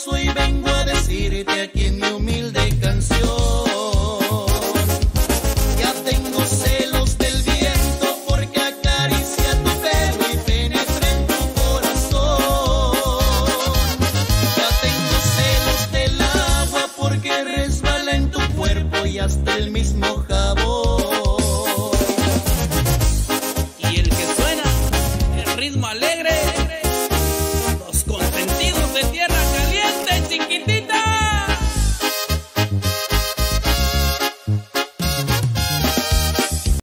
celoso y vengo a decirte aquí en mi humilde canción. Ya tengo celos del viento porque acaricia tu pelo y penetra en tu corazón. Ya tengo celos del agua porque resbala en tu cuerpo y hasta el mismo jabón.